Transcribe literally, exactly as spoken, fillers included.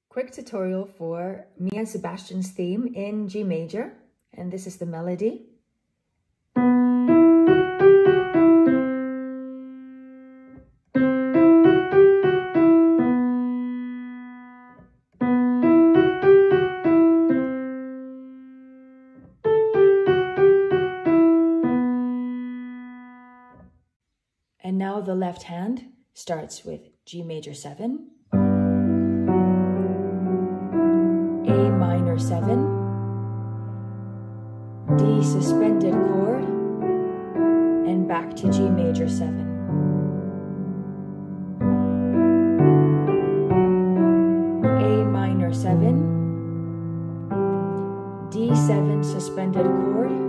Quick tutorial for me and Sebastian's theme in G major, and this is the melody. And now the left hand starts with G major seven, A minor seven, D suspended chord, and back to G major seven. A minor seven, D seven suspended chord,